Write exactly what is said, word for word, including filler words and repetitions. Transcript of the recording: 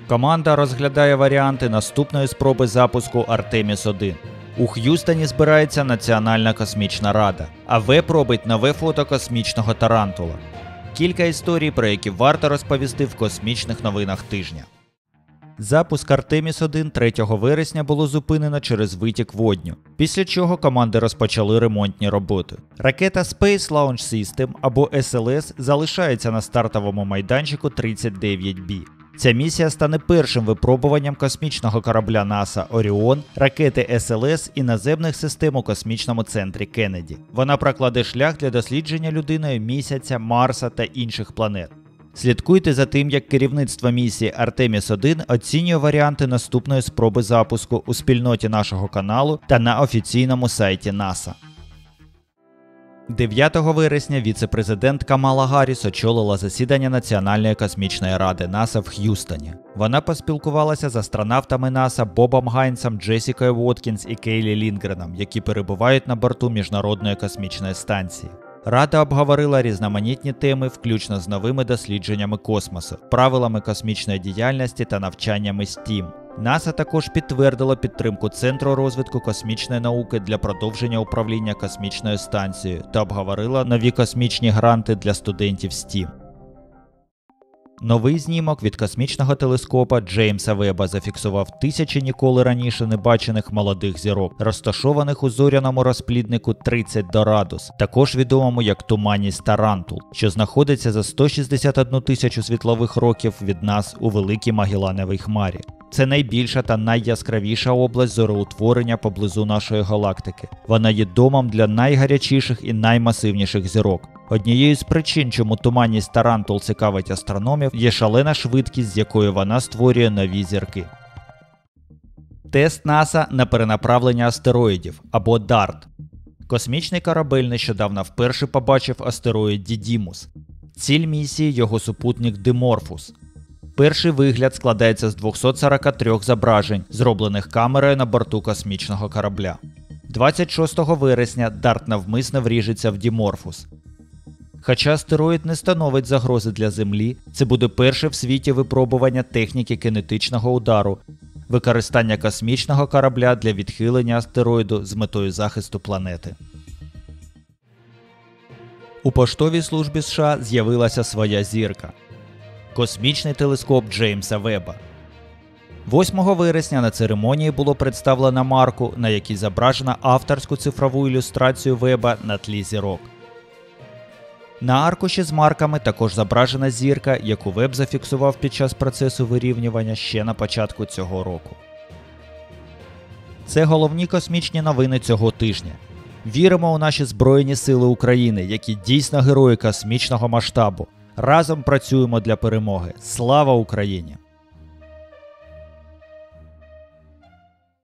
Команда розглядає варіанти наступної спроби запуску Артеміс один. У Х'юстоні збирається Національна космічна рада, а веб робить нове фото космічного тарантула. Кілька історій, про які варто розповісти в космічних новинах тижня. Запуск Артеміс один третього вересня було зупинено через витік водню, після чого команди розпочали ремонтні роботи. Ракета Space Launch System, або ес ел ес, залишається на стартовому майданчику тридцять дев'ять бі. Ця місія стане першим випробуванням космічного корабля НАСА Оріон, ракети ес ел ес і наземних систем у космічному центрі Кеннеді. Вона прокладе шлях для дослідження людиною Місяця, Марса та інших планет. Слідкуйте за тим, як керівництво місії Артеміс один оцінює варіанти наступної спроби запуску у спільноті нашого каналу та на офіційному сайті НАСА. дев'ятого вересня віце-президент Камала Гарріс очолила засідання Національної космічної ради НАСА в Х'юстоні. Вона поспілкувалася з астронавтами НАСА Бобом Гайнсом, Джесікою Воткінс і Кейлі Лінгреном, які перебувають на борту Міжнародної космічної станції. Рада обговорила різноманітні теми, включно з новими дослідженнями космосу, правилами космічної діяльності та навчаннями стім. НАСА також підтвердило підтримку Центру розвитку космічної науки для продовження управління космічною станцією та обговорила нові космічні гранти для студентів стім. Новий знімок від космічного телескопа Джеймса Веба зафіксував тисячі ніколи раніше не бачених молодих зірок, розташованих у зоряному розпліднику тридцять Дорадус, також відомому як туманність Тарантул, що знаходиться за сто шістдесят одну тисячу світлових років від нас у Великій Магеллановій хмарі. Це найбільша та найяскравіша область зороутворення поблизу нашої галактики. Вона є домом для найгарячіших і наймасивніших зірок. Однією з причин, чому туманність Тарантул цікавить астрономів, є шалена швидкість, з якою вона створює нові зірки. Тест НАСА на перенаправлення астероїдів, або дарт. Космічний корабель нещодавно вперше побачив астероїд Дідімус. Ціль місії – його супутник Диморфус. Перший вигляд складається з двохсот сорока трьох зображень, зроблених камерою на борту космічного корабля. двадцять шостого вересня дарт навмисно вріжеться в Діморфус. Хоча астероїд не становить загрози для Землі, це буде перше в світі випробування техніки кинетичного удару, використання космічного корабля для відхилення астероїду з метою захисту планети. У поштовій службі США з'явилася своя зірка – космічний телескоп Джеймса Веба. восьмого вересня на церемонії було представлено марку, на якій зображено авторську цифрову ілюстрацію Веба на тлі зірок. На аркуші з марками також зображена зірка, яку Веб зафіксував під час процесу вирівнювання ще на початку цього року. Це головні космічні новини цього тижня. Віримо у наші Збройні Сили України, які дійсно герої космічного масштабу. Разом працюємо для перемоги. Слава Україні!